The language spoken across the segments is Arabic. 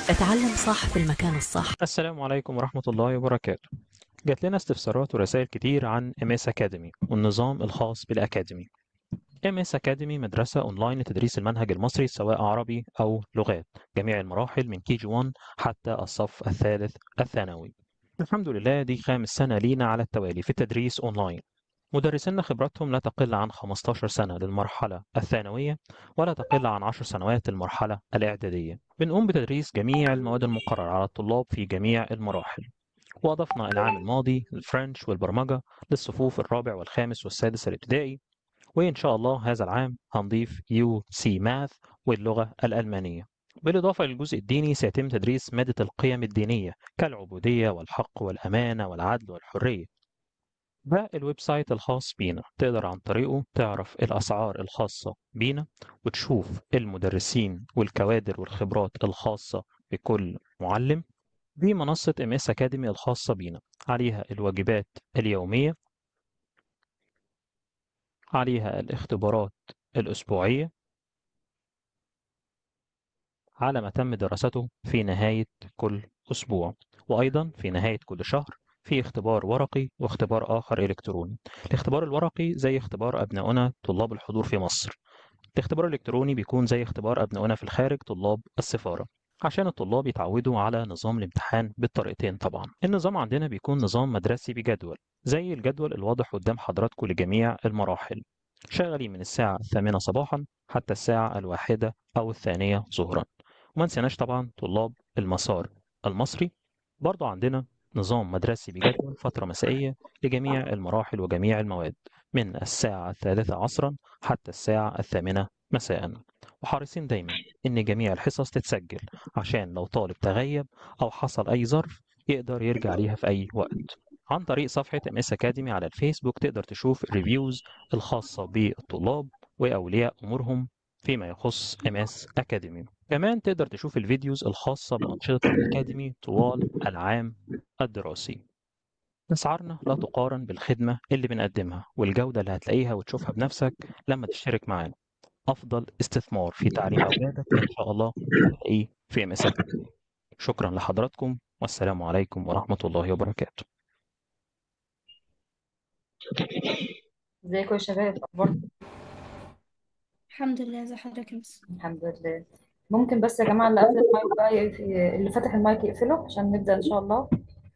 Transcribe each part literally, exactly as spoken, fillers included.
اتعلم صح في المكان الصح. السلام عليكم ورحمة الله وبركاته. جات لنا استفسارات ورسائل كتير عن ام اس اكاديمي والنظام الخاص بالاكاديمي. ام اس اكاديمي مدرسة اونلاين لتدريس المنهج المصري سواء عربي او لغات، جميع المراحل من كي جي واحد حتى الصف الثالث الثانوي. الحمد لله دي خامس سنة لينا على التوالي في التدريس اونلاين. مدرسينا خبرتهم لا تقل عن خمستاشر سنة للمرحلة الثانوية، ولا تقل عن عشر سنوات للمرحلة الإعدادية. بنقوم بتدريس جميع المواد المقررة على الطلاب في جميع المراحل. وأضفنا العام الماضي الفرنش والبرمجة للصفوف الرابع والخامس والسادس الابتدائي، وإن شاء الله هذا العام هنضيف يو سي ماث واللغة الألمانية. بالإضافة للجزء الديني سيتم تدريس مادة القيم الدينية كالعبودية والحق والأمانة والعدل والحرية. ده الويب سايت الخاص بينا، تقدر عن طريقه تعرف الأسعار الخاصة بينا وتشوف المدرسين والكوادر والخبرات الخاصة بكل معلم. دي منصة ام اس اكاديمي الخاصة بينا، عليها الواجبات اليومية، عليها الاختبارات الأسبوعية على ما تم دراسته في نهاية كل أسبوع، وأيضا في نهاية كل شهر في اختبار ورقي واختبار آخر إلكتروني. الاختبار الورقي زي اختبار أبنائنا طلاب الحضور في مصر. الاختبار الإلكتروني بيكون زي اختبار أبنائنا في الخارج طلاب السفارة، عشان الطلاب يتعودوا على نظام الامتحان بالطريقتين. طبعا النظام عندنا بيكون نظام مدرسي بجدول زي الجدول الواضح قدام حضراتكم لجميع المراحل، شغالين من الساعة الثامنة صباحا حتى الساعة الواحدة أو الثانية ظهرا. وما نسيناش طبعا طلاب المسار المصري، برضو عندنا نظام مدرسي بجدول فترة مسائية لجميع المراحل وجميع المواد من الساعة الثالثة عصرا حتى الساعة الثامنة مساء. وحريصين دايما إن جميع الحصص تتسجل، عشان لو طالب تغيب أو حصل أي ظرف يقدر يرجع ليها في أي وقت. عن طريق صفحة ام اس اكاديمي على الفيسبوك تقدر تشوف الريفيوز الخاصة بالطلاب وأولياء أمورهم فيما يخص ام اس اكاديمي. كمان تقدر تشوف الفيديوز الخاصة بأنشطة الأكاديمي طوال العام الدراسي. أسعارنا لا تقارن بالخدمة اللي بنقدمها والجودة اللي هتلاقيها وتشوفها بنفسك لما تشترك معانا. أفضل استثمار في تعليم أولادك إن شاء الله هتلاقيه في ام اس اكاديمي. شكرا لحضراتكم، والسلام عليكم ورحمة الله وبركاته. ازيكم يا شباب، اخباركم؟ الحمد لله. زي حضرتك يا مس. الحمد لله. ممكن بس يا جماعه اللي قافل المايك بقى يقف- اللي فاتح المايك يقفله عشان نبدا ان شاء الله.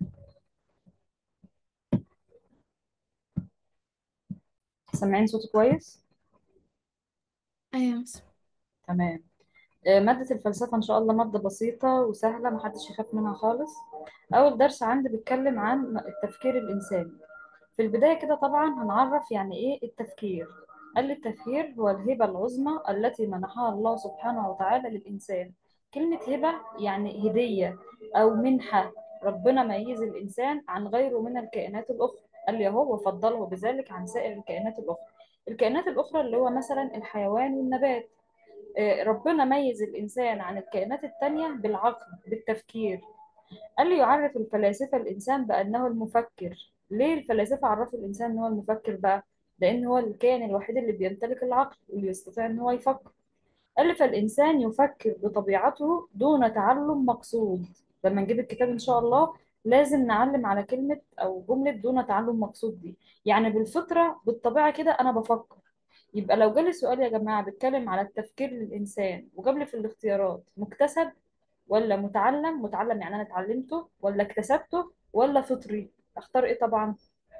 سامعين صوتي كويس؟ ايوه يا مس. تمام. آه، ماده الفلسفه ان شاء الله ماده بسيطه وسهله، محدش يخاف منها خالص. اول درس عندي بيتكلم عن التفكير الانساني. في البداية كده طبعا هنعرف يعني إيه التفكير. قال لي التفكير هو الهبة العظمى التي منحها الله سبحانه وتعالى للإنسان. كلمة هبة يعني هدية أو منحة. ربنا ميز الإنسان عن غيره من الكائنات الأخرى. قال لي هو وفضله بذلك عن سائر الكائنات الأخرى. الكائنات الأخرى اللي هو مثلا الحيوان والنبات. آه، ربنا ميز الإنسان عن الكائنات التانية بالعقل، بالتفكير. قال لي يعرف الفلاسفة الإنسان بأنه المفكر. ليه الفلاسفة عرفوا الإنسان أنه المفكر بقى؟ لأن هو الكائن الوحيد اللي بيمتلك العقل واللي يستطيع أن هو يفكر. قال لي فالإنسان يفكر بطبيعته دون تعلم مقصود. لما نجيب الكتاب إن شاء الله لازم نعلم على كلمة أو جملة دون تعلم مقصود دي. يعني بالفطرة بالطبيعة كده أنا بفكر. يبقى لو جالي سؤال يا جماعة بيتكلم على التفكير للإنسان وجاب لي في الاختيارات مكتسب ولا متعلم، متعلم يعني انا اتعلمته، ولا اكتسبته، ولا فطري، اختار ايه طبعا؟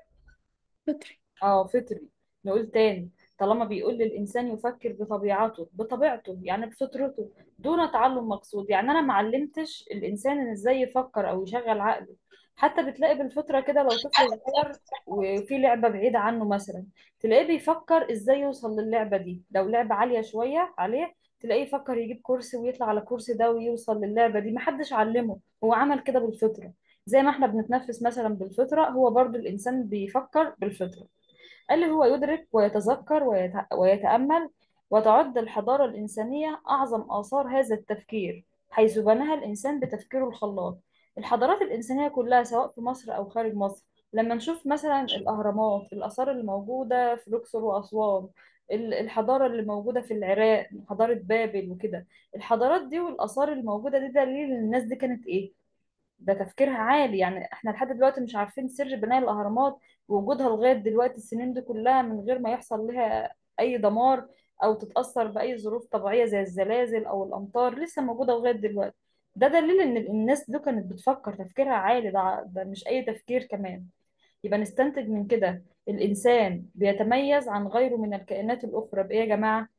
فطري. اه فطري. نقول تاني. طالما بيقول لي الانسان يفكر بطبيعته، بطبيعته يعني بفطرته دون تعلم مقصود، يعني انا ما علمتش الانسان ان ازاي يفكر او يشغل عقله. حتى بتلاقي بالفطره كده لو طفل صغير وفي لعبه بعيده عنه مثلا، تلاقيه بيفكر ازاي يوصل للعبه دي. لو لعبه عاليه شويه عليه تلاقيه يفكر يجيب كرسي ويطلع على الكرسي ده ويوصل للعبه دي. محدش علمه، هو عمل كده بالفطره. زي ما احنا بنتنفس مثلا بالفطره، هو برضو الانسان بيفكر بالفطره. قال لي هو يدرك ويتذكر ويت- ويتأمل. وتعد الحضارة الإنسانية أعظم آثار هذا التفكير، حيث بناها الإنسان بتفكيره الخلاق. الحضارات الإنسانية كلها سواء في مصر أو خارج مصر، لما نشوف مثلا الأهرامات، الآثار اللي موجودة في الأقصر وأسوان، ال- الحضارة اللي موجودة في العراق، حضارة بابل وكده. الحضارات دي والآثار الموجودة دي دليل إن الناس دي كانت إيه؟ ده تفكيرها عالي. يعني احنا لحد دلوقتي مش عارفين سر بناء الأهرامات ووجودها لغاية دلوقتي السنين دي كلها من غير ما يحصل لها أي دمار أو تتأثر بأي ظروف طبيعية زي الزلازل أو الأمطار، لسه موجودة لغاية دلوقتي. ده دليل إن الناس دي كانت بتفكر تفكيرها عالي، ده, ده مش أي تفكير كمان. يبقى نستنتج من كده الإنسان بيتميز عن غيره من الكائنات الأخرى بإيه يا جماعة؟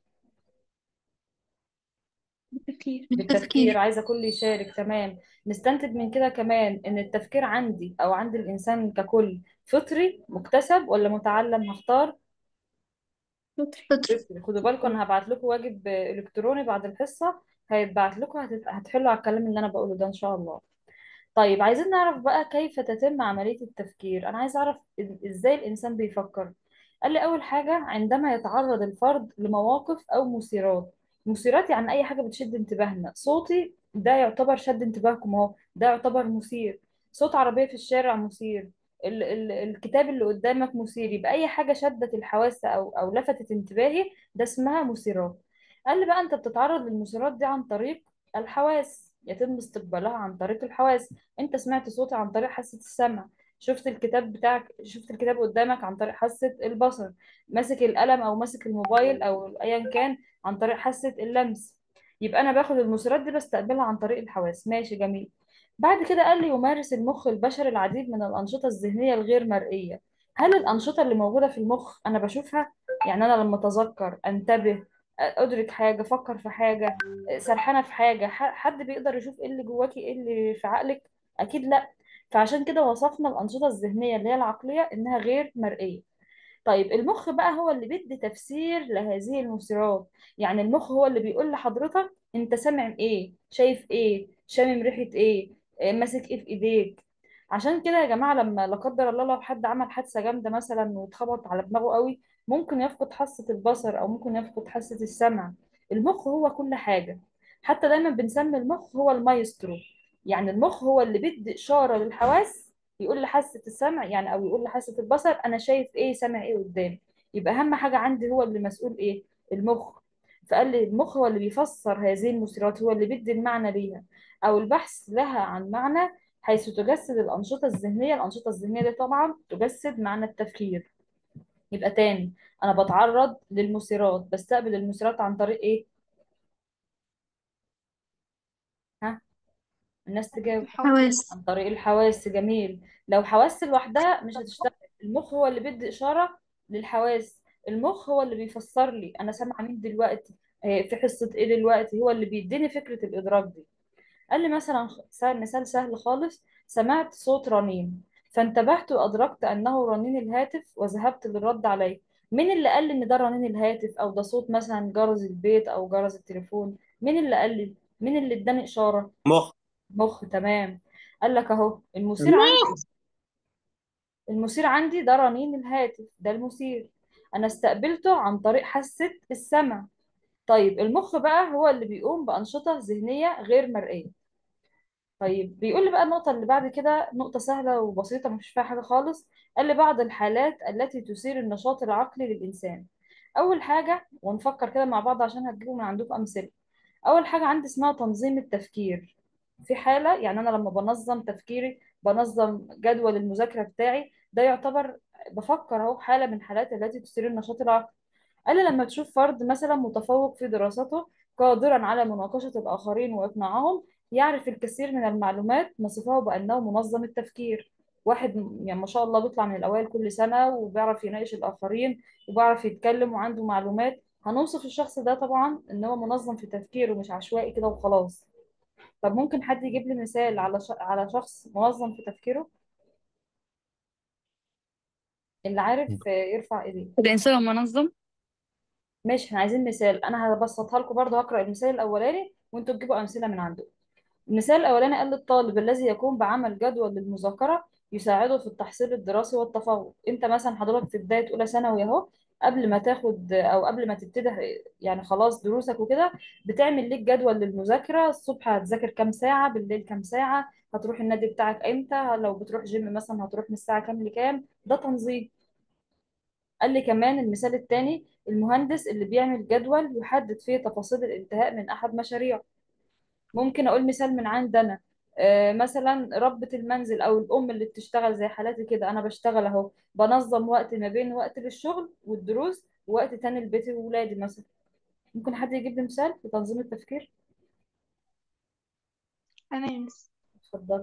بالتفكير. بالتفكير. عايزة كل يشارك. تمام. نستنتج من كده كمان ان التفكير عندي او عند الانسان ككل فطري مكتسب ولا متعلم؟ هختار فطري. فطري. خدوا بالكم انا هبعت لكم واجب الكتروني بعد الحصة، هيتبعت لكم، هتت- هتحلوا على الكلام اللي انا بقوله ده ان شاء الله. طيب عايزين نعرف بقى كيف تتم عملية التفكير. أنا عايز أعرف إز- إزاي الإنسان بيفكر. قال لي أول حاجة عندما يتعرض الفرد لمواقف أو مثيرات. مثيرات يعني أي حاجة بتشد انتباهنا. صوتي ده يعتبر شد انتباهكم أهو، ده يعتبر مثير. صوت عربية في الشارع مثير. ال ال الكتاب اللي قدامك مثير. يبقى أي حاجة شدت الحواس أو أو لفتت انتباهي ده اسمها مثيرات. قال لي بقى أنت بتتعرض للمثيرات دي عن طريق الحواس، يتم استقبالها عن طريق الحواس. انت سمعت صوتي عن طريق حاسة السمع، شفت الكتاب بتاعك، شفت الكتاب قدامك عن طريق حاسة البصر، ماسك القلم او ماسك الموبايل او ايا كان عن طريق حاسة اللمس. يبقى انا باخد المثيرات دي بستقبلها عن طريق الحواس. ماشي جميل. بعد كده قال لي يمارس المخ البشري العديد من الأنشطة الذهنية الغير مرئية. هل الأنشطة اللي موجودة في المخ أنا بشوفها؟ يعني أنا لما أتذكر، أنتبه، أدرك حاجة، أفكر في حاجة، سرحانه في حاجه، ح- حد بيقدر يشوف ايه اللي جواكي، ايه اللي في عقلك؟ اكيد لا. فعشان كده وصفنا الانشطه الذهنيه اللي هي العقليه انها غير مرئيه. طيب المخ بقى هو اللي بيدي تفسير لهذه المثيرات. يعني المخ هو اللي بيقول لحضرتك انت سامع ايه، شايف ايه، شامم ريحه ايه، إيه، ماسك ايه في ايديك. عشان كده يا جماعه لما لا قدر الله لو حد عمل حادثه جامده مثلا واتخبط على دماغه قوي، ممكن يفقد حاسه البصر او ممكن يفقد حاسه السمع. المخ هو كل حاجه. حتى دايما بنسمي المخ هو المايسترو. يعني المخ هو اللي بيدي اشاره للحواس، يقول لحاسة السمع يعني او يقول لحاسة البصر انا شايف ايه سامع ايه قدامي. يبقى اهم حاجة عندي هو اللي مسؤول ايه؟ المخ. فقال لي المخ هو اللي بيفسر هذه المثيرات، هو اللي بيدي المعنى ليها او البحث لها عن معنى، حيث تجسد الأنشطة الذهنية. الأنشطة الذهنية دي طبعا تجسد معنى التفكير. يبقى تاني أنا بتعرض للمثيرات، بستقبل المثيرات عن طريق إيه؟ ها؟ الناس تجاوب. حواس. عن طريق الحواس. جميل. لو حواس لوحدها مش هتشتغل. المخ هو اللي بيدي إشارة للحواس. المخ هو اللي بيفسر لي أنا سامعة مين دلوقتي، آه، في حصة إيه دلوقتي، هو اللي بيديني فكرة الإدراك دي. قال لي مثلا خ- سهل- مثال سهل خالص. سمعت صوت رنين فانتبهت وأدركت أنه رنين الهاتف وذهبت للرد عليه. مين اللي قال لي إن ده رنين الهاتف أو ده صوت مثلا جرس البيت أو جرس التليفون؟ مين اللي قال لي؟ مين اللي اداني إشارة؟ مخ. مخ. تمام. قال لك اهو المثير عندي، المثير عندي ده رنين الهاتف، ده المثير. انا استقبلته عن طريق حاسة السمع. طيب المخ بقى هو اللي بيقوم بأنشطة ذهنية غير مرئية. طيب بيقول لي بقى النقطة اللي بعد كده نقطة سهلة وبسيطة مش فيها حاجة خالص. قال لي بعض الحالات التي تثير النشاط العقلي للإنسان. أول حاجة ونفكر كده مع بعض عشان هتجيبوا من عندكم أمثلة. أول حاجة عندي اسمها تنظيم التفكير. في حالة يعني أنا لما بنظم تفكيري، بنظم جدول المذاكرة بتاعي، ده يعتبر بفكر أهو حالة من حالات التي تثير النشاط العقلي. قال لي لما تشوف فرد مثلا متفوق في دراسته، قادرا على مناقشة الآخرين وإقناعهم، يعرف الكثير من المعلومات، نصفه بأنه منظم التفكير. واحد م- يعني ما شاء الله بيطلع من الأوائل كل سنة وبيعرف يناقش الآخرين وبيعرف يتكلم وعنده معلومات، هنوصف الشخص ده طبعا إن هو منظم في تفكيره مش عشوائي كده وخلاص. طب ممكن حد يجيب لي مثال على ش... على شخص منظم في تفكيره؟ اللي عارف آه، يرفع ايديه. الإنسان منظم. ماشي احنا عايزين مثال، انا هبسطها لكم برضه، هقرأ المثال الاولاني وانتوا تجيبوا امثله من عندكم. المثال الأولاني قال للطالب الذي يقوم بعمل جدول للمذاكرة يساعده في التحصيل الدراسي والتفوق. انت مثلا حضرتك في بداية أولى ثانوي اهو، قبل ما تاخد أو قبل ما تبتدي يعني خلاص دروسك وكده، بتعمل ليك جدول للمذاكرة. الصبح هتذاكر كام ساعة، بالليل كام ساعة، هتروح النادي بتاعك امتى، لو بتروح جيم مثلا هتروح من الساعة كام لكام. ده تنظيم. قال لي كمان المثال التاني المهندس اللي بيعمل جدول يحدد فيه تفاصيل الانتهاء من أحد مشاريعه. ممكن أقول مثال من عندنا. آه، مثلا ربة المنزل أو الأم اللي بتشتغل زي حالاتي كده، أنا بشتغل أهو، بنظم وقت ما بين وقت للشغل والدروس ووقت تاني لبيتي وولادي مثلا. ممكن حد يجيب لي مثال في تنظيم التفكير؟ أنا يا مس. اتفضل.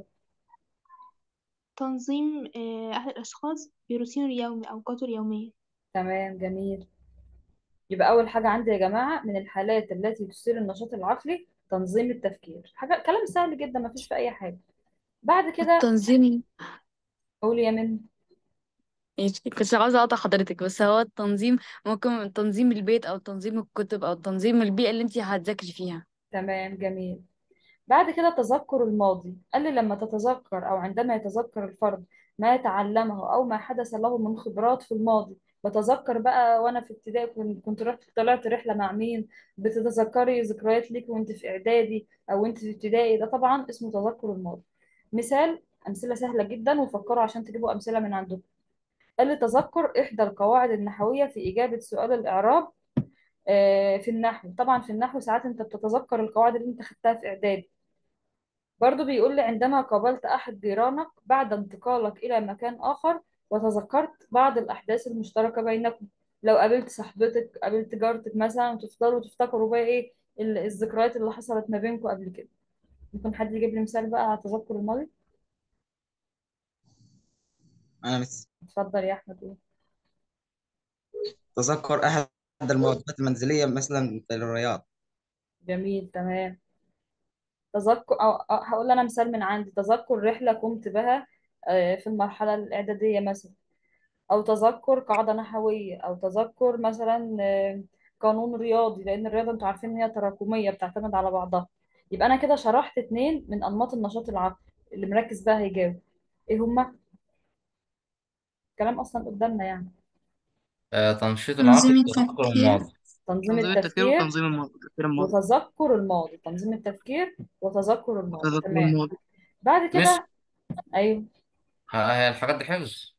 تنظيم آه، أحد الأشخاص بروتينه اليومي أو أوقاته اليومية. تمام، جميل. يبقى أول حاجة عندي يا جماعة من الحالات التي تثير النشاط العقلي تنظيم التفكير. حاجة كلام سهل جدا، ما فيش في أي حاجة. بعد كده التنظيم. قولي يا من. ماشي، كنتش عاوزة أقطع حضرتك، بس هو التنظيم ممكن تنظيم البيت أو تنظيم الكتب أو تنظيم البيئة اللي انتي هتذاكري فيها. تمام، جميل. بعد كده تذكر الماضي. قال لي لما تتذكر أو عندما يتذكر الفرد ما يتعلمه أو ما حدث له من خبرات في الماضي. بتذكر بقى وأنا في ابتدائي كنت كنت رحت طلعت رحلة مع مين. بتتذكري ذكريات ليك وأنت في إعدادي أو أنت في ابتدائي، ده طبعا اسمه تذكر الماضي. مثال، أمثلة سهلة جدا وفكروا عشان تجيبوا أمثلة من عندكم. قال لي تذكر إحدى القواعد النحوية في إجابة سؤال الإعراب. آه، في النحو طبعا، في النحو ساعات أنت بتتذكر القواعد اللي أنت خدتها في إعدادي. برضو بيقول لي عندما قابلت أحد جيرانك بعد انتقالك إلى مكان آخر وتذكرت بعض الأحداث المشتركة بينكم. لو قابلت صاحبتك، قابلت جارتك مثلا، وتفضلوا تفتكروا بقى إيه ال- الذكريات اللي حصلت ما بينكم قبل كده. ممكن حد يجيب لي مثال بقى على تذكر الماضي؟ أنا مس اتفضل يا أحمد، قول. تذكر أحد المواد المنزلية مثلا في الرياض. جميل، تمام. تذكر أو أو هقول أنا مثال من عندي. تذكر رحلة قمت بها آه، في المرحلة الإعدادية مثلا. او تذكر قاعده نحويه، او تذكر مثلا آه، قانون رياضي، لان الرياضه انتوا عارفين ان هي تراكميه بتعتمد على بعضها. يبقى انا كده شرحت اتنين من انماط النشاط العقلي. اللي مركز بقى هيجاوب. ايه هما؟ الكلام اصلا قدامنا يعني. آه، تنشيط العقل، تنظيم تذكر التفكير. الماضي. تنظيم تنظيم التفكير التفكير وتنظيم الماضي التفكير الماضي وتذكر الماضي. تنظيم التفكير وتذكر الماضي، وتذكر تمام. الماضي. بعد مش كده. ايوه. ها- هي الحاجات دي حفظ.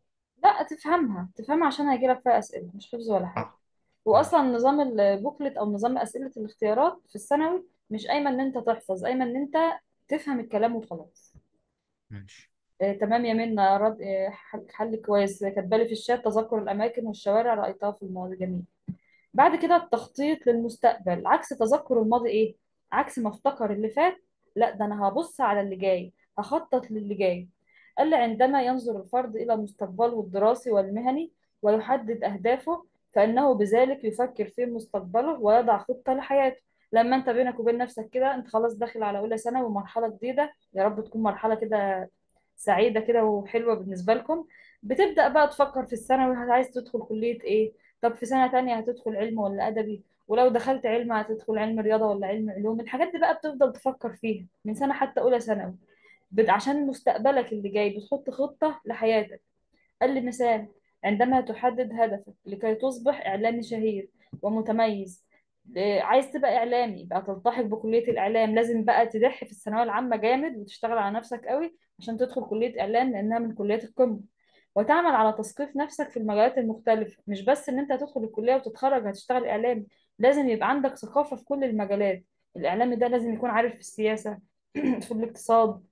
لا، تفهمها تفهمها عشان هيجيلك فيها اسئله، مش حفظ ولا حاجه. آه، واصلا ماشي. نظام البوكلت او نظام اسئله الاختيارات في الثانوي مش قايمه ان انت تحفظ، قايمه ان انت تفهم الكلام وخلاص. ماشي. آه تمام يا منى، رد آه حل, حل كويس. كاتبالي في الشات تذكر الاماكن والشوارع رايتها في الماضي، جميل. بعد كده التخطيط للمستقبل. عكس تذكر الماضي ايه؟ عكس ما افتكر اللي فات. لا، ده انا هبص على اللي جاي، هخطط للي جاي. قال لي عندما ينظر الفرد الى مستقبله الدراسي والمهني ويحدد اهدافه، فانه بذلك يفكر في مستقبله ويضع خطة لحياته. لما انت بينك وبين نفسك كده، انت خلاص داخل على اولى ثانوي ومرحلة جديدة، يا رب تكون مرحلة كده سعيدة كده وحلوة بالنسبة لكم. بتبدأ بقى تفكر في الثانوي عايز تدخل كلية ايه. طب في سنة تانية هتدخل علم ولا أدبي؟ ولو دخلت علم هتدخل علم رياضة ولا علم علوم؟ الحاجات دي بقى بتفضل تفكر فيها من سنة حتى أولى ثانوي. بت- عشان مستقبلك اللي جاي بتحط خطة لحياتك. قال لي مثال، عندما تحدد هدفك لكي تصبح إعلامي شهير ومتميز. إيه، عايز تبقى إعلامي يبقى تلتحق بكلية الإعلام. لازم بقى تدح في الثانوية العامة جامد وتشتغل على نفسك قوي عشان تدخل كلية إعلام، لأنها من كليات القمة. وتعمل على تثقيف نفسك في المجالات المختلفة. مش بس إن أنت هتدخل الكلية وتتخرج هتشتغل إعلامي، لازم يبقى عندك ثقافة في كل المجالات. الإعلامي ده لازم يكون عارف في السياسة في الاقتصاد،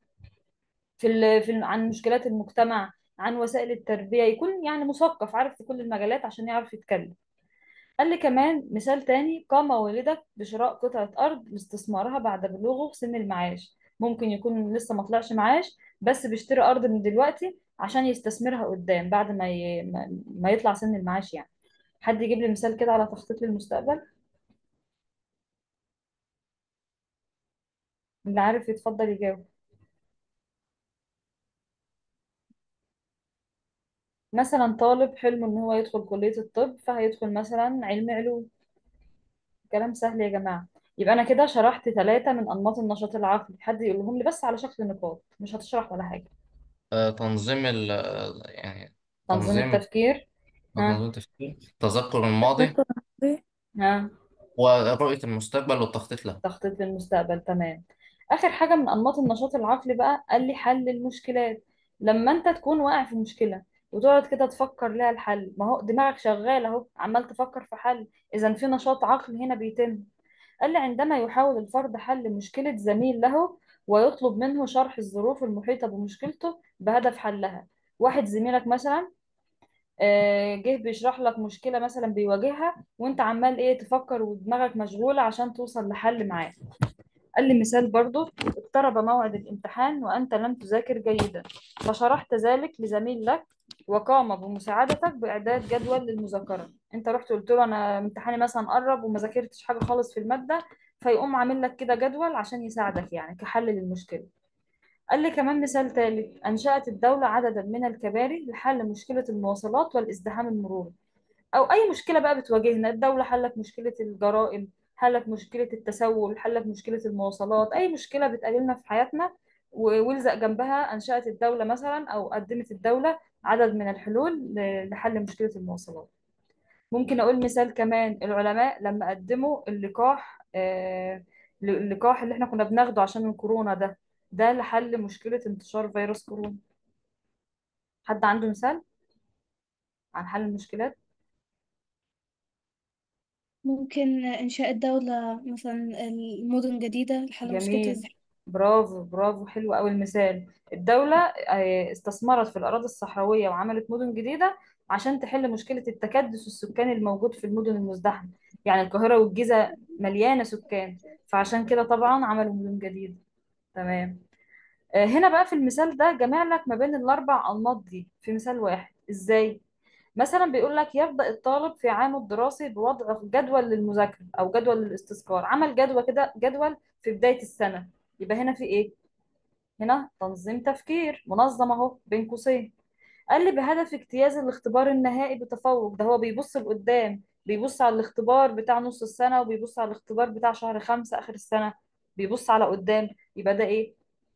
في ال... في ال... عن مشكلات المجتمع، عن وسائل التربية، يكون يعني مثقف عارف في كل المجالات عشان يعرف يتكلم. قال لي كمان مثال تاني، قام والدك بشراء قطعة أرض لاستثمارها بعد بلوغه سن المعاش. ممكن يكون لسه ما طلعش معاش، بس بيشتري أرض من دلوقتي عشان يستثمرها قدام بعد ما ي... ما ما يطلع سن المعاش يعني. حد يجيب لي مثال كده على تخطيط للمستقبل؟ اللي عارف يتفضل يجاوب. مثلا طالب حلمه ان هو يدخل كلية الطب، فهيدخل مثلا علم علوم. كلام سهل يا جماعة. يبقى أنا كده شرحت ثلاثة من أنماط النشاط العقلي. حد يقولهم لي بس على شكل نقاط، مش هتشرح ولا حاجة. آه، تنظيم ال آه، يعني تنظيم تنظيم التفكير. ها. تنظيم التفكير، تذكر الماضي، تذكر الماضي. ها. ورؤية المستقبل والتخطيط له. تخطيط للمستقبل، تمام. آخر حاجة من أنماط النشاط العقلي بقى، قال لي حل المشكلات. لما أنت تكون واقع في مشكلة، وتقعد كده تفكر لها الحل. ما هو دماغك شغال اهو، عمال تفكر في حل، اذا في نشاط عقل هنا بيتم. قال لي عندما يحاول الفرد حل مشكلة زميل له ويطلب منه شرح الظروف المحيطة بمشكلته بهدف حلها. واحد زميلك مثلا آه، جه بيشرح لك مشكلة مثلا بيواجهها، وانت عمال ايه تفكر ودماغك مشغولة عشان توصل لحل معاه. قال لي مثال برضو: اقترب موعد الامتحان وأنت لم تذاكر جيدا، فشرحت ذلك لزميل لك وقام بمساعدتك بإعداد جدول للمذاكرة. انت رحت قلت له انا امتحاني مثلا قرب وما ذاكرتش حاجة خالص في المادة، فيقوم عامل لك كده جدول عشان يساعدك يعني كحل للمشكلة. قال لي كمان مثال ثالث: أنشأت الدولة عددا من الكباري لحل مشكلة المواصلات والازدحام المروري. او اي مشكله بقى بتواجهنا، الدوله حلت مشكله الجرائم، حلت مشكله التسول، حلت مشكله المواصلات، اي مشكله بتقابلنا في حياتنا و- والزق جنبها انشات الدوله مثلا او قدمت الدوله عدد من الحلول ل- لحل مشكله المواصلات. ممكن اقول مثال كمان: العلماء لما قدموا اللقاح، آه، اللقاح اللي احنا كنا بناخده عشان الكورونا ده، ده لحل مشكله انتشار فيروس كورونا. حد عنده مثال عن حل المشكلات؟ ممكن إنشاء الدولة مثلا المدن جديدة لحل مشكلة جميل، الزحمة. برافو برافو، حلو قوي المثال. الدولة آه، استثمرت في الأراضي الصحراوية وعملت مدن جديدة عشان تحل مشكلة التكدس السكاني الموجود في المدن المزدحمة. يعني القاهرة والجيزة مليانة سكان، فعشان كده طبعا عملوا مدن جديدة. تمام. آه، هنا بقى في المثال ده جمع لك ما بين الأربع أنماط دي في مثال واحد. إزاي؟ مثلا بيقول لك يبدأ الطالب في عامه الدراسي بوضع جدول للمذاكرة أو جدول للاستذكار. عمل جدول كده، جدول في بداية السنة. يبقى هنا في إيه؟ هنا تنظيم تفكير منظم أهو بين قوسين. قال لي بهدف اجتياز الاختبار النهائي بتفوق. ده هو بيبص لقدام، بيبص على الاختبار بتاع نص السنة وبيبص على الاختبار بتاع شهر خمسة آخر السنة، بيبص على قدام. يبقى ده إيه؟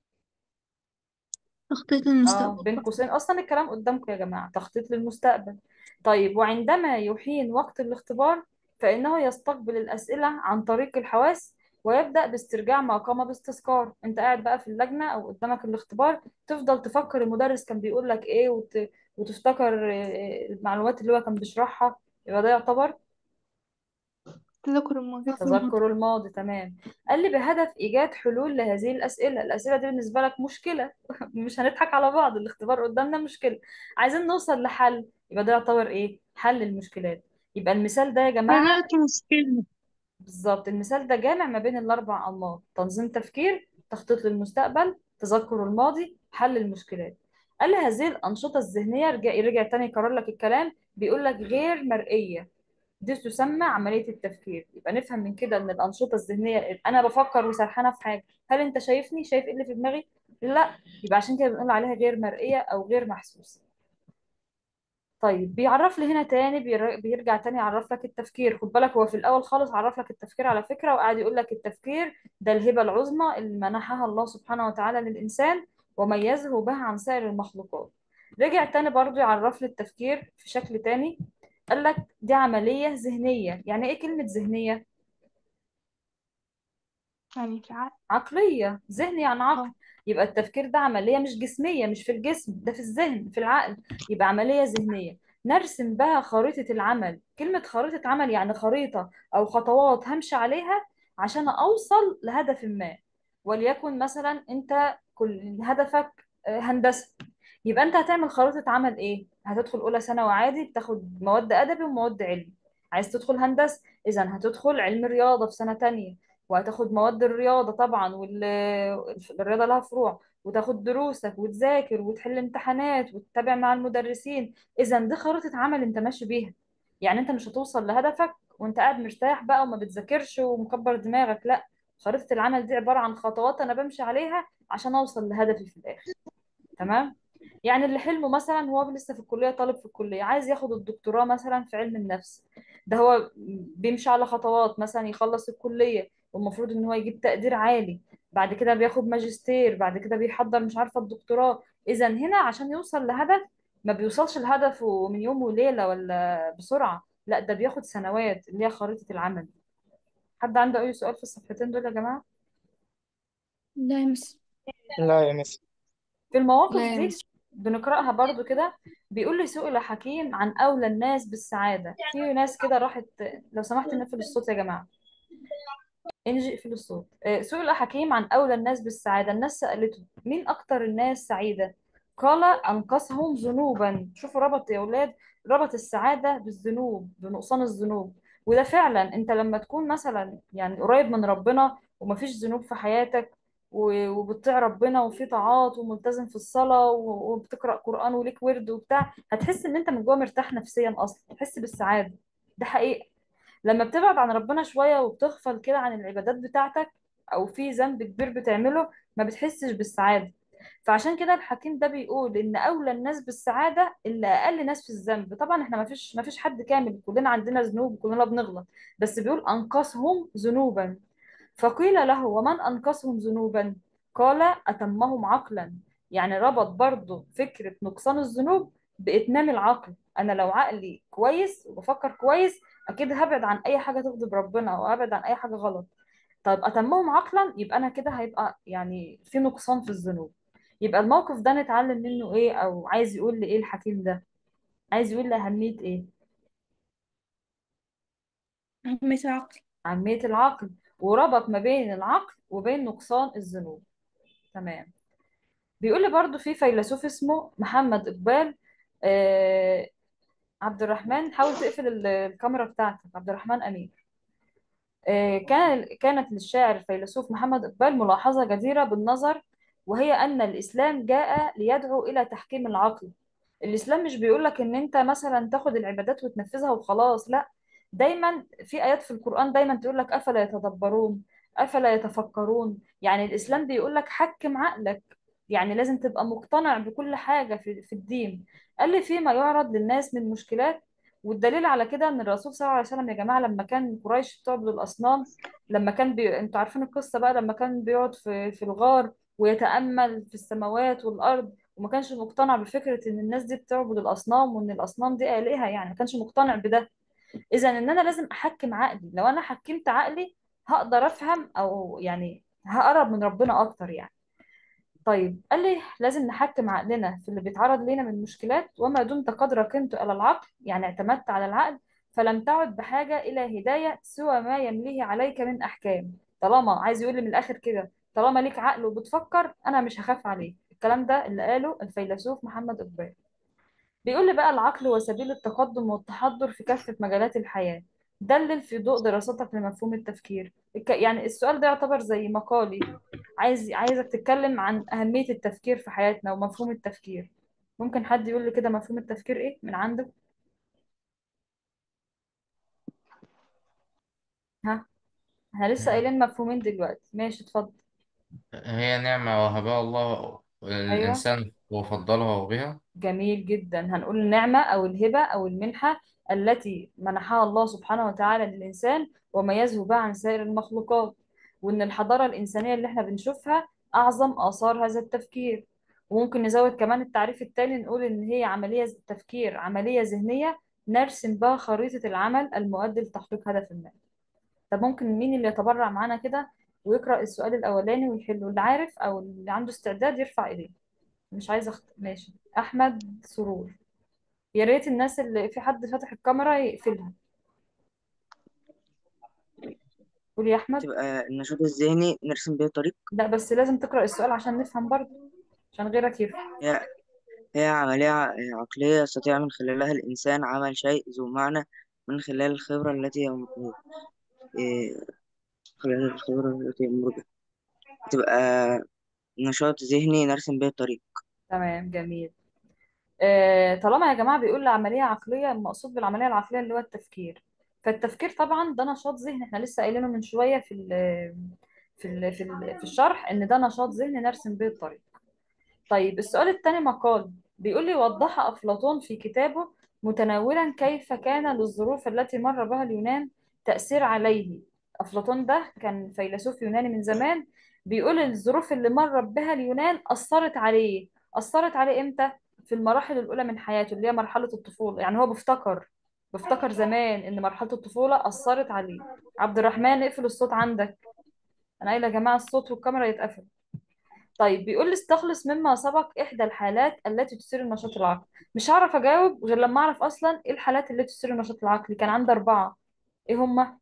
تخطيط اه المستقبل. بين قوسين، اصلا الكلام قدامكم يا جماعة، تخطيط للمستقبل. طيب وعندما يحين وقت الاختبار فإنه يستقبل الأسئلة عن طريق الحواس ويبدأ باسترجاع ما قام باستذكار. انت قاعد بقى في اللجنة او قدامك الاختبار، تفضل تفكر المدرس كان بيقول لك ايه وت... وتفتكر آه، المعلومات اللي هو كان بيشرحها. يبقى ده يعتبر تذكر الماضي. تذكر الماضي. تمام. قال لي بهدف إيجاد حلول لهذه الأسئلة. الأسئلة دي بالنسبة لك مشكلة مش هنضحك على بعض، الاختبار قدامنا مشكلة، عايزين نوصل لحل. يبقى ده يعتبر إيه؟ حل المشكلات. يبقى المثال ده يا جماعة، حلقة مشكلة. بالظبط المثال ده جامع ما بين الأربع أنماط: تنظيم تفكير، تخطيط للمستقبل، تذكر الماضي، حل المشكلات. قال لي هذه الأنشطة الذهنية، رجع رجع تاني يكرر لك الكلام، بيقول لك غير مرئية، دي تسمى عملية التفكير. يبقى نفهم من كده ان الأنشطة الذهنية، انا بفكر وسرحانة في حاجة، هل انت شايفني شايف ايه اللي في دماغي؟ لا. يبقى عشان كده بنقول عليها غير مرئية او غير محسوسة. طيب بيعرف لي هنا تاني، بير- بيرجع تاني يعرف لك التفكير. خد بالك هو في الأول خالص عرف لك التفكير على فكرة، وقعد يقول لك التفكير ده الهبة العظمى اللي منحها الله سبحانه وتعالى للإنسان وميزه بها عن سائر المخلوقات. رجع تاني برضو يعرف لي التفكير في شكل تاني. قال لك دي عملية ذهنية. يعني ايه كلمة ذهنية؟ يعني في عقل. عقلية. ذهن يعني عقل. اه. يبقى التفكير ده عملية مش جسمية، مش في الجسم، ده في الذهن في العقل. يبقى عملية ذهنية نرسم بها خريطة العمل. كلمة خريطة عمل يعني خريطة أو خطوات همشي عليها عشان أوصل لهدف ما. وليكن مثلا أنت كل هدفك آه، هندسة، يبقى أنت هتعمل خريطة عمل إيه؟ هتدخل أولى ثانوي عادي بتاخد مواد أدبي ومواد علمي. عايز تدخل هندسة، إذا هتدخل علم رياضة في سنة تانية، وهتاخد مواد الرياضة طبعا، والرياضة لها فروع، وتاخد دروسك وتذاكر وتحل امتحانات وتتابع مع المدرسين. إذا دي خريطة عمل أنت ماشي بيها. يعني أنت مش هتوصل لهدفك وأنت قاعد مرتاح بقى وما بتذاكرش ومكبر دماغك، لا. خريطة العمل دي عبارة عن خطوات أنا بمشي عليها عشان أوصل لهدفي في الآخر. تمام. يعني اللي حلمه مثلا هو لسه في الكلية، طالب في الكلية عايز ياخد الدكتوراه مثلا في علم النفس، ده هو بيمشي على خطوات. مثلا يخلص الكلية والمفروض ان هو يجيب تقدير عالي، بعد كده بياخد ماجستير، بعد كده بيحضر مش عارفة الدكتوراه. اذا هنا عشان يوصل لهدف، ما بيوصلش لهدفه من يوم وليلة ولا بسرعة، لا ده بياخد سنوات اللي هي خريطة العمل. حد عنده اي سؤال في الصفحتين دول يا جماعة؟ لا يا مس. لا يا مس. في المواقف لا يا دي مس. بنقرأها برضو كده. بيقول لي سئل حكيم عن أولى الناس بالسعادة. في ناس كده راحت. لو سمحت نقفل الصوت يا جماعة. انجي اقفل الصوت. آه، سئل حكيم عن أولى الناس بالسعادة. الناس سألته مين أكتر الناس سعيدة؟ قال أنقصهم ذنوبا. شوفوا ربط يا أولاد، ربط السعادة بالذنوب، بنقصان الذنوب. وده فعلا انت لما تكون مثلا يعني قريب من ربنا ومفيش ذنوب في حياتك، و- وبتطيع ربنا وفي طاعات وملتزم في الصلاة و- وبتقرأ قرآن وليك ورد وبتاع، هتحس ان انت من جوه مرتاح نفسيا اصلا، تحس بالسعادة. ده حقيقي. لما بتبعد عن ربنا شوية وبتغفل كده عن العبادات بتاعتك، أو في ذنب كبير بتعمله، ما بتحسش بالسعادة. فعشان كده الحكيم ده بيقول إن أولى الناس بالسعادة اللي أقل ناس في الذنب. طبعا إحنا ما فيش ما فيش حد كامل، كلنا عندنا ذنوب وكلنا بنغلط، بس بيقول أنقصهم ذنوبا. فقيل له ومن أنقصهم ذنوبا؟ قال أتمهم عقلا. يعني ربط برضو فكرة نقصان الذنوب بإتمام العقل. أنا لو عقلي كويس وبفكر كويس، أكيد هبعد عن أي حاجة تغضب ربنا أو هبعد عن أي حاجة غلط. طيب أتمهم عقلا، يبقى أنا كده هيبقى يعني في نقصان في الذنوب. يبقى الموقف ده نتعلم منه إيه؟ أو عايز يقول لي إيه الحكيم ده؟ عايز يقول لي أهمية إيه؟ أهمية العقل. أهمية العقل. وربط ما بين العقل وبين نقصان الذنوب. تمام. بيقول لي برضو في فيلسوف اسمه محمد إقبال. آه عبد الرحمن، حاول تقفل ال- الكاميرا بتاعتك. عبد الرحمن أمين. آه كان كانت للشاعر الفيلسوف محمد إقبال ملاحظة جديرة بالنظر، وهي أن الإسلام جاء ليدعو إلى تحكيم العقل. الإسلام مش بيقول لك إن أنت مثلا تاخد العبادات وتنفذها وخلاص، لا. دايما في آيات في القرآن دايما تقول لك أفلا يتدبرون، أفلا يتفكرون. يعني الإسلام بيقول لك حكم عقلك. يعني لازم تبقى مقتنع بكل حاجة في في الدين. قال لي فيما يعرض للناس من مشكلات. والدليل على كده ان الرسول صلى الله عليه وسلم يا جماعه، لما كان قريش بتعبد الاصنام، لما كان بي... انتوا عارفين القصه بقى، لما كان بيقعد في في الغار ويتامل في السماوات والارض، وما كانش مقتنع بفكره ان الناس دي بتعبد الاصنام وان الاصنام دي الهه، يعني ما كانش مقتنع بده. اذا ان انا لازم احكم عقلي. لو انا حكمت عقلي هقدر افهم، او يعني هقرب من ربنا اكتر يعني. طيب قال لي لازم نحكم عقلنا في اللي بيتعرض لنا من مشكلات، وما دمت قد ركنت على العقل، يعني اعتمدت على العقل، فلم تعد بحاجة إلى هداية سوى ما يمليه عليك من أحكام. طالما عايز يقول لي من الآخر كده، طالما ليك عقل وبتفكر أنا مش هخاف عليك. الكلام ده اللي قاله الفيلسوف محمد إقبال. بيقول لي بقى العقل هو سبيل التقدم والتحضر في كافة مجالات الحياة. دلل في ضوء دراستك لمفهوم التفكير. الك- يعني السؤال ده يعتبر زي مقالي. عايز عايزك تتكلم عن أهمية التفكير في حياتنا ومفهوم التفكير. ممكن حد يقول لي كده مفهوم التفكير إيه من عندك؟ ها، احنا لسه قايلين مفهومين دلوقتي. ماشي اتفضل. هي نعمة وهبها الله أيوه. الإنسان وفضله بها. جميل جدا. هنقول النعمة أو الهبة أو المنحة التي منحها الله سبحانه وتعالى للإنسان وميزه بها عن سائر المخلوقات. وإن الحضارة الإنسانية اللي احنا بنشوفها أعظم آثار هذا التفكير. وممكن نزود كمان التعريف التالي، نقول إن هي عملية تفكير، عملية ذهنية نرسم بها خريطة العمل المؤدي لتحقيق هدف ما. طب ممكن مين اللي يتبرع معانا كده ويقرأ السؤال الأولاني ويحله؟ اللي عارف أو اللي عنده استعداد يرفع إيديه. مش عايزة أخت... ماشي. أحمد سرور. يا ريت الناس اللي في حد فاتح الكاميرا يقفلها. قول يا أحمد. تبقى النشاط الذهني نرسم بيه طريق. لا بس لازم تقرأ السؤال عشان نفهم برضه، عشان غيرك يفهم. هي هي عملية ع- عقلية يستطيع من خلالها الإنسان عمل شيء ذو معنى من خلال الخبرة التي يمر إيه، خلال الخبرة التي يمر بها. تبقى نشاط ذهني نرسم به الطريق. تمام جميل. آه طالما يا جماعة بيقول لي عملية عقلية، المقصود بالعملية العقلية اللي هو التفكير. فالتفكير طبعا ده نشاط ذهني، احنا لسه قايلينه من شوية في ال في ال في, ال في الشرح ان ده نشاط ذهني نرسم به الطريق. طيب السؤال الثاني مقال. بيقول لي وضح أفلاطون في كتابه متناولا كيف كان للظروف التي مر بها اليونان تأثير عليه. أفلاطون ده كان فيلسوف يوناني من زمان. بيقول الظروف اللي مر بها اليونان أثرت عليه. أثرت عليه إمتى؟ في المراحل الأولى من حياته اللي هي مرحلة الطفولة. يعني هو بيفتكر بيفتكر زمان إن مرحلة الطفولة أثرت عليه. عبد الرحمن اقفل الصوت عندك. أنا قايلة يا جماعة الصوت والكاميرا يتقفل. طيب بيقول لي استخلص مما سبق إحدى الحالات التي تثير النشاط العقلي. مش هعرف أجاوب غير لما أعرف أصلا إيه الحالات التي تثير النشاط العقلي. كان عندي أربعة. إيه هما؟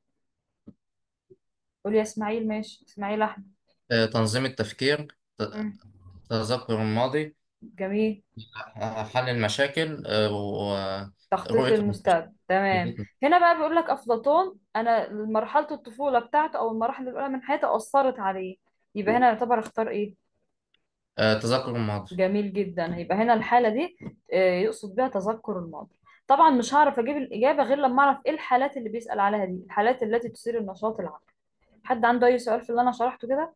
قول يا إسماعيل. ماشي، إسماعيل أحمد. آه، تنظيم التفكير، ت- مم. تذكر الماضي، جميل. آه، حل المشاكل، آه، تخطيط ورؤية المستقبل. للمستقبل. تمام. هنا بقى بيقول لك أفلاطون، أنا مرحلة الطفولة بتاعته أو المراحل الأولى من حياته أثرت عليه، يبقى هنا يعتبر اختار إيه؟ آه، تذكر الماضي. جميل جدا. يبقى هنا الحالة دي آه، يقصد بها تذكر الماضي. طبعا مش هعرف أجيب الإجابة غير لما أعرف إيه الحالات اللي بيسأل عليها دي، الحالات التي تثير النشاط العقلي. حد عنده أي سؤال في اللي أنا شرحته كده؟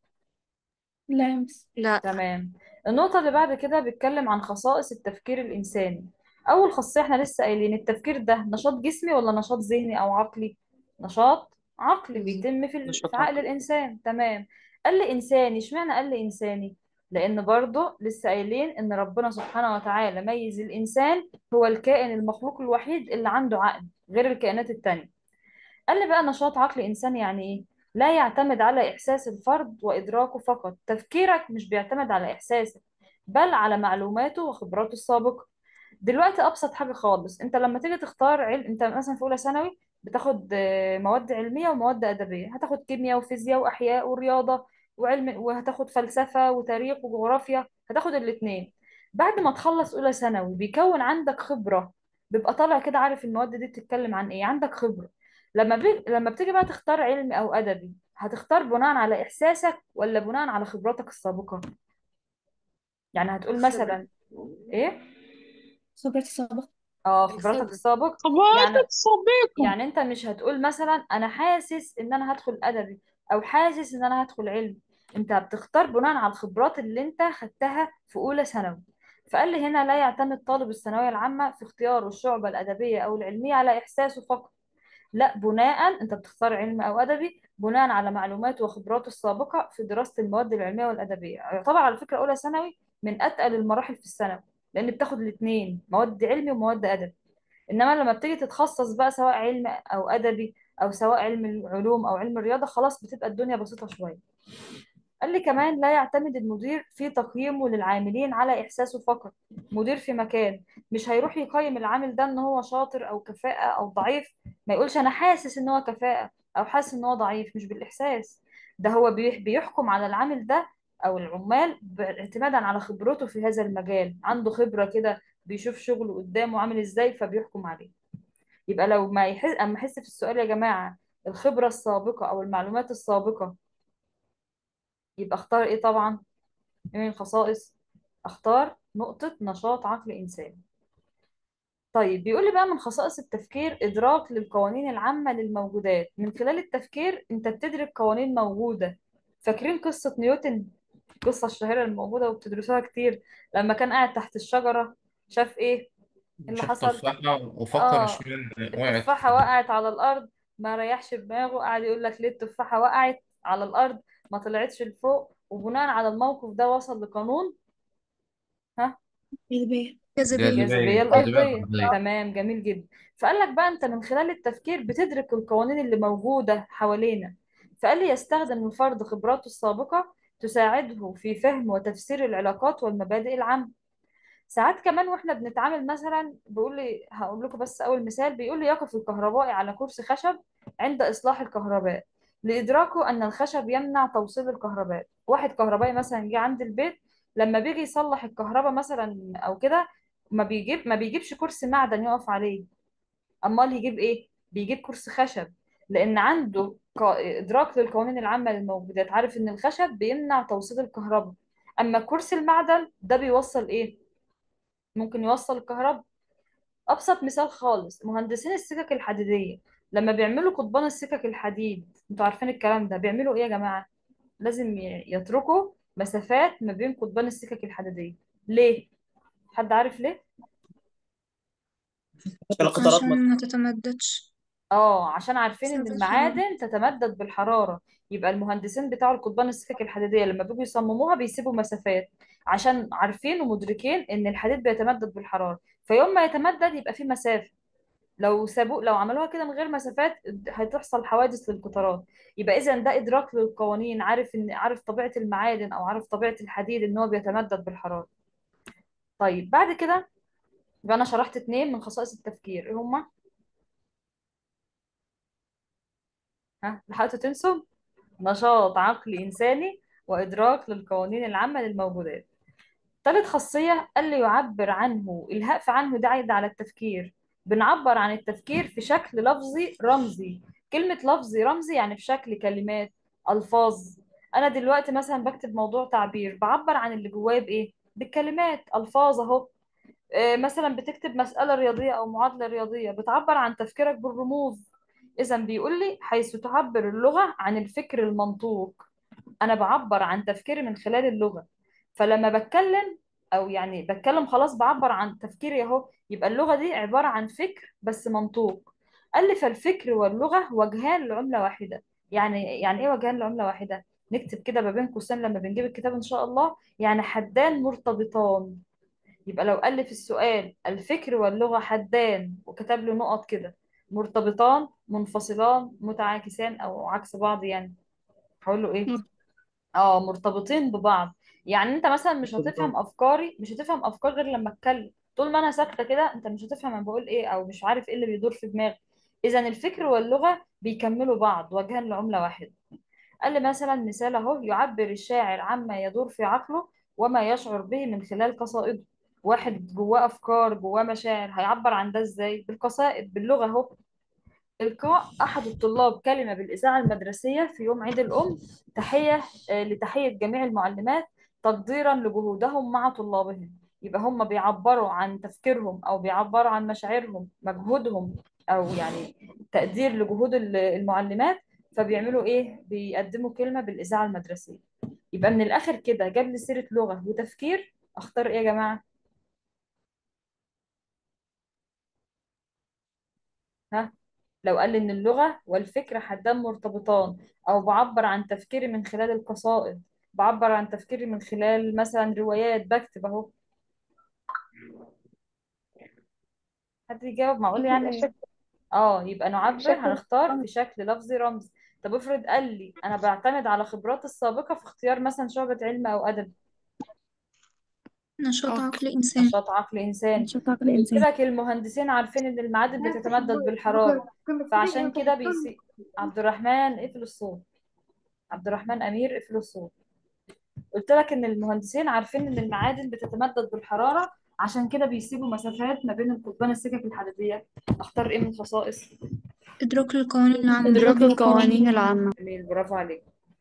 لا يا مس. لا. تمام. النقطة اللي بعد كده بيتكلم عن خصائص التفكير الإنساني. أول خاصية احنا لسه قايلين التفكير ده نشاط جسمي ولا نشاط ذهني أو عقلي؟ نشاط عقلي بالظبط. بيتم في ال- في نشاط عقل عقلي. الإنسان. تمام. قال لي إنساني، اشمعنى قال لي إنساني؟ لأن برضه لسه قايلين إن ربنا سبحانه وتعالى ميز الإنسان، هو الكائن المخلوق الوحيد اللي عنده عقل غير الكائنات التانية. قال لي بقى نشاط عقل إنساني يعني إيه؟ لا يعتمد على إحساس الفرد وإدراكه فقط. تفكيرك مش بيعتمد على إحساسك، بل على معلوماته وخبراته السابقة. دلوقتي أبسط حاجة خالص، أنت لما تيجي تختار علم، أنت مثلا في أولى ثانوي بتاخد آه، مواد علمية ومواد أدبية، هتاخد كيمياء وفيزياء وأحياء ورياضة وعلم، وهتاخد فلسفة وتاريخ وجغرافيا، هتاخد الاتنين. بعد ما تخلص أولى ثانوي بيكون عندك خبرة، بيبقى طالع كده عارف المواد دي بتتكلم عن إيه، عندك خبرة. لما بي... لما بتيجي بقى تختار علمي او ادبي، هتختار بناء على احساسك ولا بناء على خبراتك السابقه؟ يعني هتقول خبرة. مثلا ايه؟ خبرتي سابقة. اه، خبراتك الخبرة. السابق. خبرات يعني صديقة. يعني انت مش هتقول مثلا انا حاسس ان انا هدخل ادبي او حاسس ان انا هدخل علم، انت بتختار بناء على الخبرات اللي انت خدتها في اولى ثانوي. فقال لي هنا لا يعتمد طالب الثانويه العامه في اختياره الشعبه الادبيه او العلميه على احساسه فقط، لا، بناء انت بتختار علم او ادبي بناء على معلوماته وخبراته السابقه في دراسه المواد العلميه والادبيه. يعتبر على فكره اولى ثانوي من اتقل المراحل في الثانوي، لان بتاخد الاثنين، مواد علمي ومواد ادبي. انما لما بتيجي تتخصص بقى سواء علم او ادبي او سواء علم العلوم او علم الرياضه، خلاص بتبقى الدنيا بسيطه شويه. قال لي كمان لا يعتمد المدير في تقييمه للعاملين على إحساسه فقط. مدير في مكان مش هيروح يقيم العامل ده إن هو شاطر أو كفاءة أو ضعيف، ما يقولش أنا حاسس إن هو كفاءة أو حاسس إن هو ضعيف، مش بالإحساس. ده هو بيح- بيحكم على العامل ده أو العمال باعتمادا على خبرته في هذا المجال، عنده خبرة كده، بيشوف شغله قدامه عامل إزاي فبيحكم عليه. يبقى لو ما يحس، أما أحس في السؤال يا جماعة الخبرة السابقة أو المعلومات السابقة، يبقى اختار إيه طبعا؟ من الخصائص اختار نقطة نشاط عقل إنساني. طيب بيقول لي بقى من خصائص التفكير إدراك للقوانين العامة للموجودات. من خلال التفكير أنت بتدرك قوانين موجودة. فاكرين قصة نيوتن؟ القصة الشهيرة الموجودة وبتدرسوها كتير، لما كان قاعد تحت الشجرة شاف إيه؟ إيه اللي شاف حصل؟ تفاحة وفكر آه، اشمعنى وقعت التفاحة في- وقعت على الأرض، ما ريحش دماغه، قاعد يقول لك ليه التفاحة وقعت على الأرض ما طلعتش لفوق، وبناء على الموقف ده وصل لقانون، ها؟ جاذبية. جاذبية. الجاذبية جاذبية جاذبية الأرضية. الأرضية. تمام، جميل جدا. فقال لك بقى أنت من خلال التفكير بتدرك القوانين اللي موجودة حوالينا. فقال لي يستخدم الفرد خبراته السابقة تساعده في فهم وتفسير العلاقات والمبادئ العامة. ساعات كمان واحنا بنتعامل مثلا، بيقول لي هقول لكم بس اول مثال، بيقول لي يقف الكهربائي على كرسي خشب عند اصلاح الكهرباء لادراكه ان الخشب يمنع توصيل الكهرباء. واحد كهربائي مثلا جه عند البيت، لما بيجي يصلح الكهرباء مثلا او كده، ما بيجيب ما بيجيبش كرسي معدن يقف عليه، امال يجيب ايه؟ بيجيب كرسي خشب، لان عنده ق- ادراك للقوانين العامه للموجودات، عارف ان الخشب بيمنع توصيل الكهرباء. اما كرسي المعدن ده بيوصل ايه؟ ممكن يوصل الكهرباء. ابسط مثال خالص، مهندسين السكك الحديديه لما بيعملوا قضبان السكك الحديد، انتوا عارفين الكلام ده، بيعملوا ايه يا جماعه؟ لازم ي- يتركوا مسافات ما بين قضبان السكك الحديديه. ليه؟ حد عارف ليه؟ عشان القطارات ما عشان ما تتمددش. اه، عشان عارفين ان بسبب الحرارة. المعادن تتمدد بالحراره. يبقى المهندسين بتاع القضبان السكك الحديديه لما بيجوا يصمموها بيسيبوا مسافات، عشان عارفين ومدركين ان الحديد بيتمدد بالحراره، فيوم ما يتمدد يبقى في مسافه. لو سابوه لو عملوها كده من غير مسافات هتحصل حوادث للقطارات. يبقى اذا ده ادراك للقوانين، عارف ان عارف طبيعة المعادن او عارف طبيعة الحديد ان هو بيتمدد بالحرارة. طيب بعد كده يبقى انا شرحت اتنين من خصائص التفكير، ايه هما؟ ها لحقتوا تنسوا؟ نشاط عقلي انساني وادراك للقوانين العامة للموجودات. تالت خاصية قال لي يعبر عنه، الهاء في عنه ده عايد على التفكير. بنعبر عن التفكير في شكل لفظي رمزي. كلمة لفظي رمزي يعني في شكل كلمات، ألفاظ. أنا دلوقتي مثلا بكتب موضوع تعبير، بعبر عن اللي جوايا بإيه؟ بالكلمات، ألفاظ أهو. آه، مثلا بتكتب مسألة رياضية أو معادلة رياضية، بتعبر عن تفكيرك بالرموز. إذا بيقول لي حيث تعبر اللغة عن الفكر المنطوق. انا بعبر عن تفكيري من خلال اللغة. فلما بتكلم او يعني بتكلم خلاص بعبر عن تفكيري اهو، يبقى اللغة دي عبارة عن فكر بس منطوق. قال لي فالفكر واللغة وجهان لعملة واحدة. يعني يعني ايه وجهان لعملة واحدة؟ نكتب كده ما بين قوسين لما بنجيب الكتاب ان شاء الله، يعني حدان مرتبطان. يبقى لو قال لي في السؤال الفكر واللغة حدان وكتب له نقط كده، مرتبطان، منفصلان، متعاكسان او عكس بعض يعني، هقول له ايه؟ اه مرتبطين ببعض. يعني انت مثلا مش مرتبطان. هتفهم افكاري، مش هتفهم افكار غير لما اتكلم. طول ما انا ساكته كده انت مش هتفهم انا بقول ايه او مش عارف ايه اللي بيدور في دماغي. اذا الفكر واللغه بيكملوا بعض، وجهان لعمله واحده. قال لي مثلا مثال اهو، يعبر الشاعر عما يدور في عقله وما يشعر به من خلال قصائده. واحد جواه افكار، جواه مشاعر، هيعبر عن ده ازاي؟ بالقصائد، باللغه اهو. إلقاء أحد الطلاب كلمة بالإذاعة المدرسية في يوم عيد الأم، تحية آه، لتحية جميع المعلمات تقديرا لجهودهم مع طلابهم. يبقى هم بيعبروا عن تفكيرهم أو بيعبروا عن مشاعرهم، مجهودهم، أو يعني تقدير لجهود ال- المعلمات. فبيعملوا إيه؟ بيقدموا كلمة بالإذاعة المدرسية. يبقى من الآخر كده جاب لي سيرة لغة وتفكير، أختار إيه يا جماعة؟ ها؟ لو قال لي إن اللغة والفكر حدان مرتبطان، أو بعبر عن تفكيري من خلال القصائد، بعبر عن تفكيري من خلال مثلا روايات بكتب أهو. حد يجاوب معقول يعني؟ اه يبقى نعبر هنختار في شكل لفظي رمز. طب افرض قال لي أنا بعتمد على خبراتي السابقة في اختيار مثلا شعبة علم أو أدب. نشاط اه عقل إنسان. نشاط عقل إنساني. نشاط عقل قلت الإنسان. لك المهندسين عارفين إن المعادن بتتمدد بالحرارة، فعشان كده بيسي. عبد الرحمن اقفل الصوت. عبد الرحمن أمير اقفل الصوت. قلت لك ان المهندسين عارفين ان المعادن بتتمدد بالحرارة، عشان كده بيسيبوا مسافات ما بين القضبان السكك الحديدية. اختار ايه من الخصائص؟ إدراك القوانين العامة. إدراك القوانين العامة. جميل، برافو عليك.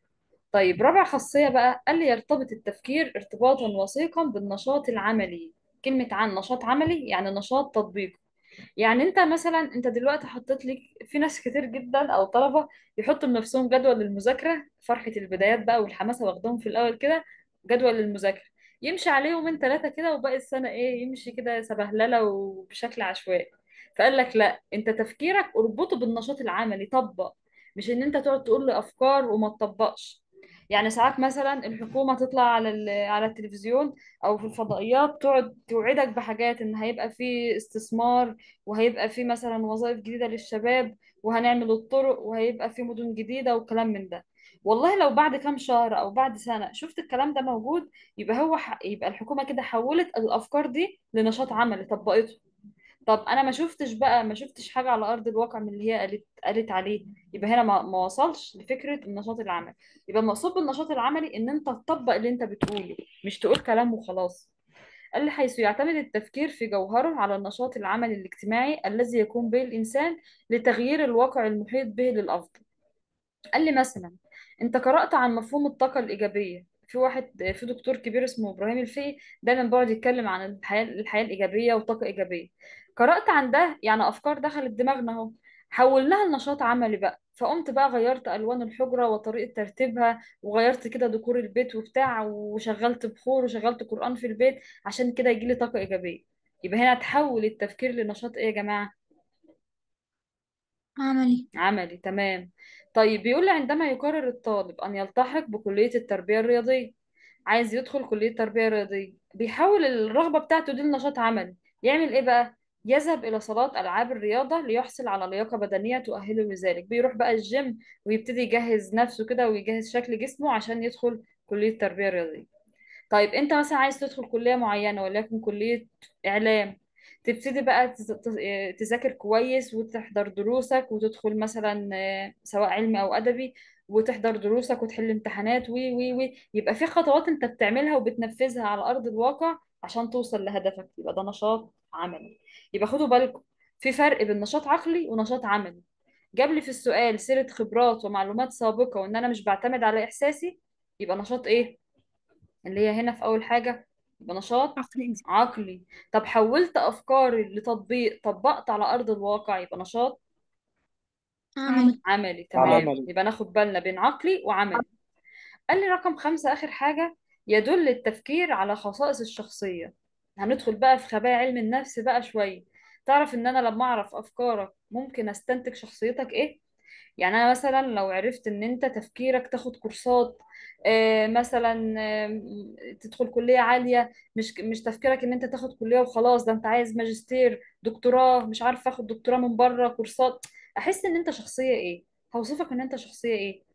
طيب رابع خاصية بقى قال لي يرتبط التفكير ارتباطا وثيقا بالنشاط العملي. كلمة عن نشاط عملي يعني نشاط تطبيقي. يعني انت مثلا انت دلوقتي حطيت لك في ناس كتير جدا او طلبه يحطوا لنفسهم جدول للمذاكره، فرحه البدايات بقى والحماسه واخدهم في الاول كده. جدول للمذاكره يمشي عليه يومين ثلاثه كده، وباقي السنه ايه يمشي كده سبهلله وبشكل عشوائي. فقال لك لا، انت تفكيرك اربطه بالنشاط العملي، طبق. مش ان انت تقعد تقول لي افكار وما تطبقش. يعني ساعات مثلا الحكومه تطلع على ال- على التلفزيون او في الفضائيات تقعد توعدك بحاجات ان هيبقى في استثمار، وهيبقى في مثلا وظائف جديدة للشباب، وهنعمل الطرق، وهيبقى في مدن جديدة وكلام من ده. والله لو بعد كام شهر او بعد سنة شفت الكلام ده موجود، يبقى هو ح... يبقى الحكومة كده حولت الافكار دي لنشاط عملي طبقته. طب انا ما شفتش بقى، ما شفتش حاجة على ارض الواقع من اللي هي قالت قالت عليه. يبقى هنا ما, ما وصلش لفكرة النشاط العملي. يبقى المقصود بالنشاط العملي ان انت تطبق اللي انت بتقوله، مش تقول كلام وخلاص. قال لي حيث يعتمد التفكير في جوهره على النشاط العملي الاجتماعي الذي يقوم به الإنسان لتغيير الواقع المحيط به للأفضل. قال لي مثلا انت قرأت عن مفهوم الطاقة الإيجابية. في واحد في دكتور كبير اسمه إبراهيم الفقي دايما بيقعد يتكلم عن الحياة الحياة الإيجابية وطاقة إيجابية. قرأت عن ده يعني أفكار دخلت دماغنا أهو، حولناها لنشاط عملي بقى. فقمت بقى غيرت ألوان الحجرة وطريقة ترتيبها، وغيرت كده ديكور البيت وبتاع، وشغلت بخور وشغلت قرآن في البيت عشان كده يجيلي طاقة إيجابية. يبقى هنا تحول التفكير لنشاط إيه يا جماعة؟ عملي. عملي، تمام. طيب بيقول لي عندما يقرر الطالب أن يلتحق بكلية التربية الرياضية، عايز يدخل كلية تربية رياضية، بيحول الرغبة بتاعته دي لنشاط عملي. يعمل إيه بقى؟ يذهب إلى صالات ألعاب الرياضة ليحصل على لياقة بدنية تؤهله لذلك. بيروح بقى الجيم ويبتدي يجهز نفسه كده ويجهز شكل جسمه عشان يدخل كلية تربية رياضية. طيب انت مثلا عايز تدخل كلية معينة وليكن كلية إعلام، تبتدي بقى تز- تز- اه تذاكر كويس وتحضر دروسك وتدخل مثلا اه، سواء علمي أو أدبي، وتحضر دروسك وتحل امتحانات وي وي وي يبقى في خطوات انت بتعملها وبتنفذها على أرض الواقع عشان توصل لهدفك. يبقى ده نشاط عملي. يبقى خدوا بالكم، في فرق بين نشاط عقلي ونشاط عملي. جاب لي في السؤال سيرة خبرات ومعلومات سابقة وإن أنا مش بعتمد على إحساسي، يبقى نشاط إيه؟ اللي هي هنا في أول حاجة، يبقى نشاط عقل إنسان. عقلي. طب حولت أفكاري لتطبيق، طبقت على أرض الواقع، يبقى نشاط عملي. عملي. تمام، عملي. يبقى ناخد بالنا بين عقلي وعملي. قال لي رقم خمسة آخر حاجة، يدل التفكير على خصائص الشخصية. هندخل بقى في خبايا علم النفس بقى شوية. تعرف إن أنا لما أعرف أفكارك ممكن أستنتج شخصيتك إيه؟ يعني انا مثلا لو عرفت ان انت تفكيرك تاخد كورسات، آه، مثلا آه، تدخل كلية عالية، مش مش تفكيرك ان انت تاخد كلية وخلاص، ده انت عايز ماجستير دكتوراه، مش عارف اخد دكتوراه من بره كورسات، احس ان انت شخصية ايه؟ هوصفك ان انت شخصية ايه؟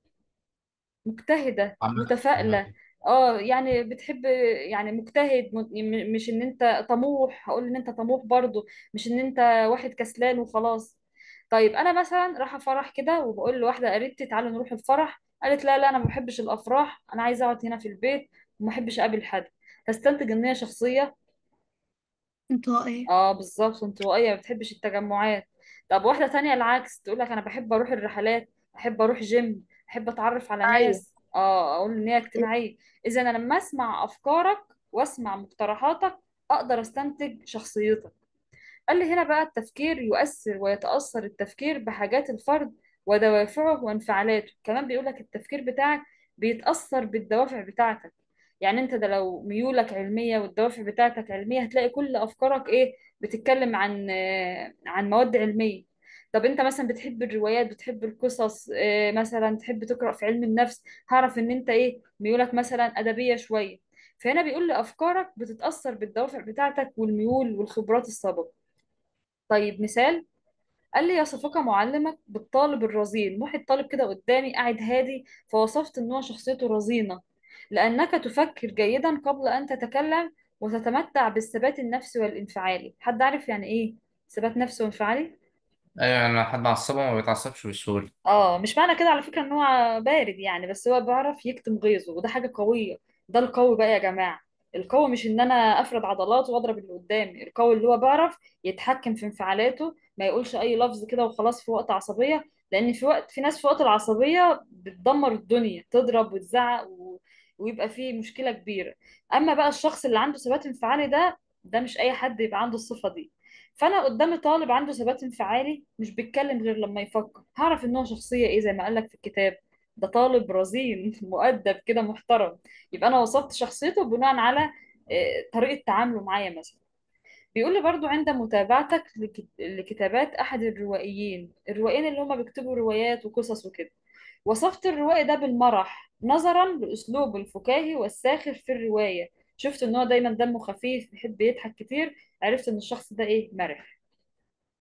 مجتهدة عمل متفائلة. عمل اه يعني بتحب، يعني مجتهد، م- م- مش ان انت طموح، هقول ان انت طموح برضو، مش ان انت واحد كسلان وخلاص. طيب انا مثلا رايحه فرح كده وبقول لواحده قريبتي تعالوا نروح الفرح، قالت لا لا انا ما بحبش الافراح، انا عايزه اقعد هنا في البيت وما بحبش اقابل حد. هستنتج ان هي شخصيه انطوائية. اه بالظبط انطوائيه ما بتحبش التجمعات. طب واحده تانية العكس تقول لك انا بحب اروح الرحلات، احب اروح جيم، احب اتعرف على ايوه. ناس، اه اقول ان هي اجتماعيه. اذا انا لما اسمع افكارك واسمع مقترحاتك اقدر استنتج شخصيتك. قال لي هنا بقى التفكير يؤثر ويتأثر التفكير بحاجات الفرد ودوافعه وانفعالاته. كمان بيقول لك التفكير بتاعك بيتأثر بالدوافع بتاعتك. يعني انت ده لو ميولك علمية والدوافع بتاعتك علمية هتلاقي كل أفكارك ايه؟ بتتكلم عن آه، عن مواد علمية. طب انت مثلا بتحب الروايات، بتحب القصص، آه، مثلا تحب تقرأ في علم النفس، هعرف ان انت ايه ميولك مثلا أدبية شوية. فهنا بيقول لي أفكارك بتتأثر بالدوافع بتاعتك والميول والخبرات السابقة. طيب مثال، قال لي يصفك معلمك بالطالب الرزين. واحد طالب كده قدامي قاعد هادي فوصفت ان هو شخصيته رزينة، لأنك تفكر جيدا قبل أن تتكلم وتتمتع بالثبات النفسي والانفعالي. حد عارف يعني ايه ثبات نفسي وانفعالي؟ ايوه، انا حد عصبه ما بيتعصبش بسهوله. اه مش معنى كده على فكرة ان هو بارد يعني، بس هو بيعرف يكتم غيظه وده حاجة قوية. ده القوي بقى يا جماعة. القوي مش ان انا افرد عضلاته واضرب اللي قدامي، القوي اللي هو بيعرف يتحكم في انفعالاته، ما يقولش اي لفظ كده وخلاص في وقت عصبية، لان في وقت، في ناس في وقت العصبية بتدمر الدنيا، تضرب وتزعق و... ويبقى فيه مشكلة كبيرة. اما بقى الشخص اللي عنده ثبات انفعالي ده، ده مش اي حد يبقى عنده الصفة دي. فانا قدامي طالب عنده ثبات انفعالي مش بيتكلم غير لما يفكر، هعرف ان هو شخصيه ايه زي ما قالك في الكتاب، ده طالب رزين مؤدب كده محترم. يبقى انا وصفت شخصيته بناء على آه، طريقه تعامله معايا مثلا. بيقول لي برضو عند متابعتك لك- لكتابات احد الروائيين، الروائيين اللي هم بيكتبوا روايات وقصص وكده، وصفت الروائي ده بالمرح نظرا لاسلوبه الفكاهي والساخر في الروايه. شفت ان هو دايما دمه خفيف بيحب يضحك كتير، عرفت ان الشخص ده ايه مرح.